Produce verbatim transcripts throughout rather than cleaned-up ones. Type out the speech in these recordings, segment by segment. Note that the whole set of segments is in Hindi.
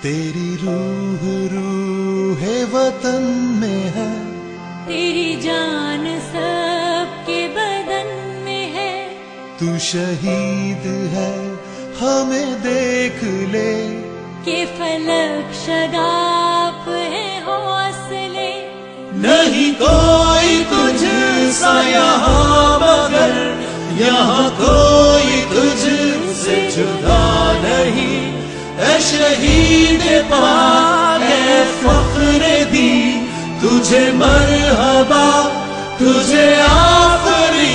तेरी रूह रूहे वतन में है, तेरी जान सबके बदन में है। तू शहीद है हमें देख ले, के फलक शगाफ है हौसले। नहीं कोई तुझसा यहाँ मगर यहाँ कोई तुझसे जुदा नहीं। ऐ शहीद पाक ऐ फख्र दी, तुझे मरहबा तुझे आफरी।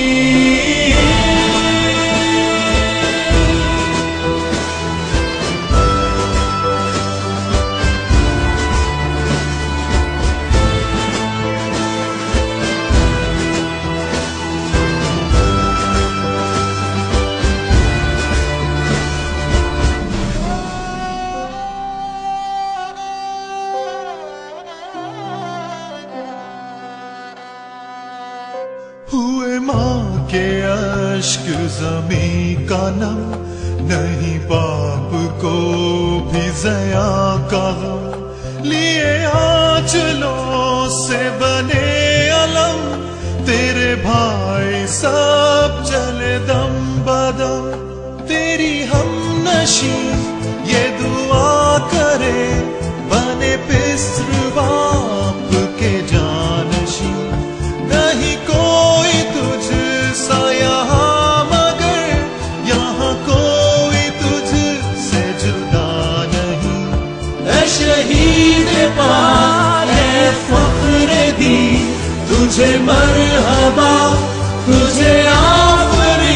हुए माँ के अश्क ज़मीं का नम, नहीं पाप को भी ज़या का गम। लिए आंचलों से बने अलम, तेरे भाई सब चले दम बदम। तेरी हमनशी ये दुआ करे, बने पिस्र बाप के जानशी। नहीं कोई तुझसा यहाँ मगर यहाँ कोई तुझसे जुदा नहीं। ऐ शहीद पाक ऐ फख्र दी, तुझे मरहबा तुझे आफरी।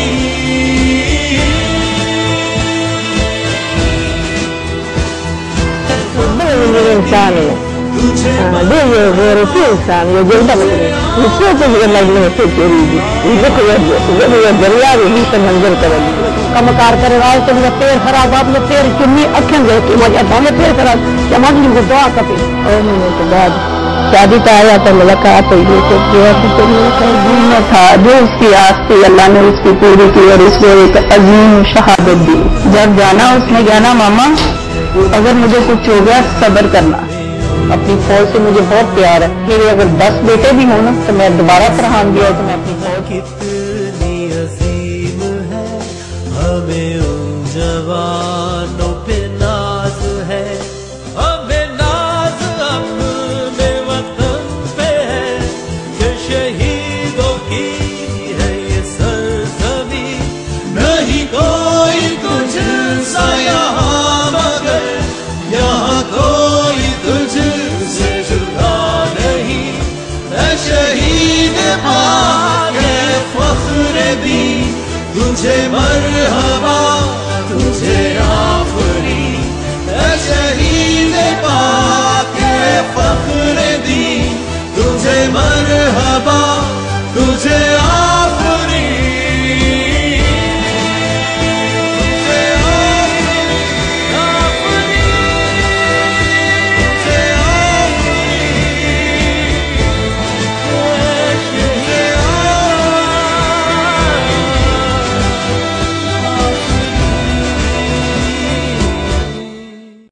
Deve avere pensare di andare non so come la mia security ये तो ये ये दरिया भी तो मंजर करेगी कम कार करे वाले तो मेरा पैर खराब आपने पैर चुन्नी अखन गए कि मुझे दाने पैर खराब जमा नहीं मुझे दुआ करती और महीने के बाद शादी का आया तो मुलाकात हुई तो क्या तो घूमना था जो उसकी आस थी अल्लाह ने उसकी पूरी की और उसको एक अजीम शहादत दी। जब जाना उसने कहना मामा अगर मुझे कुछ हो गया सब्र करना, अपनी फौज से मुझे बहुत प्यार है, मेरे अगर दस बेटे भी हो ना तो मैं दोबारा फरहान दिया तो मैं अपनी फौज। कितनी अजीम है हमें उन जवानों पे नाज है, हमें नाज अपने वतन पे है कि शहीदों की है ये सरजमी। नहीं कोई तुझसा यहाँ मगर यहाँ कोई तुझसे जुदा नहीं। ऐ शहीद पाक ऐ फख्र दी, तुझे मरहबा